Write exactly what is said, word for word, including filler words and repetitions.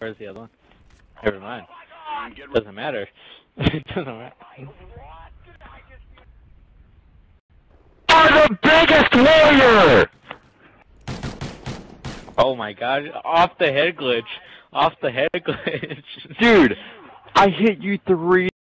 Where's the other one? Never mind. Doesn't matter. It doesn't matter. You're the biggest warrior! Oh my god, off the head glitch. Off the head glitch. Dude, I hit you three